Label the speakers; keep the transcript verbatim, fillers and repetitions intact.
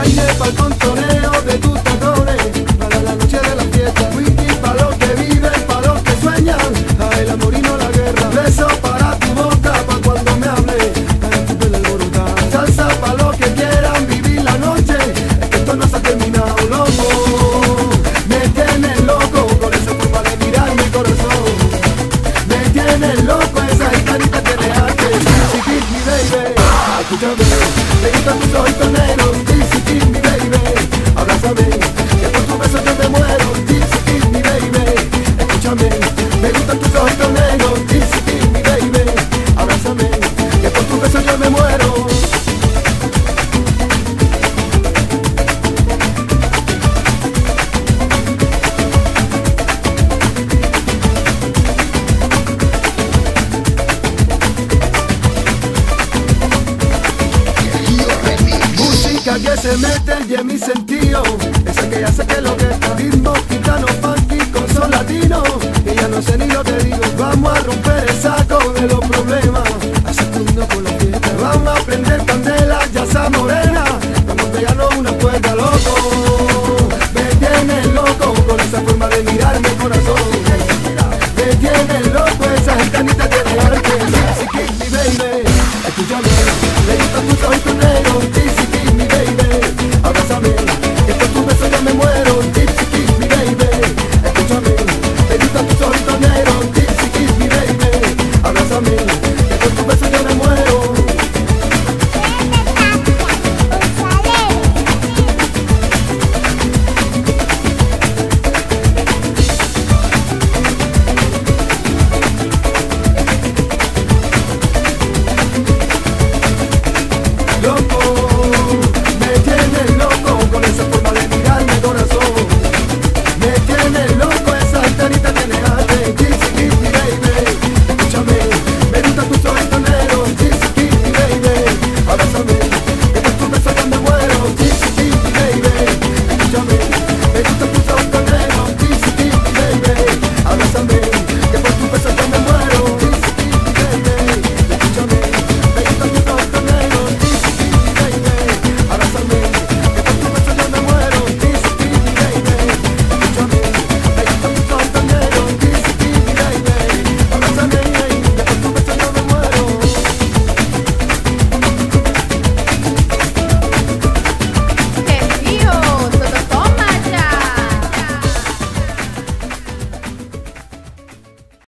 Speaker 1: baile pa'l contoneo de tus tacones, para la noche de la fiesta. Whisky pa' los que viven, pa' los que sueñan, a el amor y no la guerra. Beso para tu boca, pa' cuando me hable, para tu pelo alborotar. Salsa pa' los que quieran vivir la noche, es que esto no se ha terminado, loco. Me tienes loco con esa forma de mirar mi corazón. Me tienes loco, esa gitanita tiene arte. Dizzy Kiss Me Baby, escúchame, te gustan tus ojitos negros. Dizzy Kiss Me Baby, abrázame, que por tu beso yo me muero. Dizzy Kiss Me Baby, escúchame, me gustan tus ojitos negros. Dizzy Kiss Me Baby, abrázame, que por tu beso yo me muero. Que se mete y en mi sentido, esa que hace que lo que está ritmo gitano, funky con son latino, que ya no sé ni lo que digo. Vamos a romper el saco de los problemas, a sacudirnos por la fiesta. Vamos a prender candela, ya esa morena, vamos a pegarnos una puerta, loco. Me tienes loco con esa forma de mirar mi corazón. Me tienes loco, esa gitanita tiene arte. Dizzy Kiss Me Baby, escúchame, le gustan tus ojitos negros.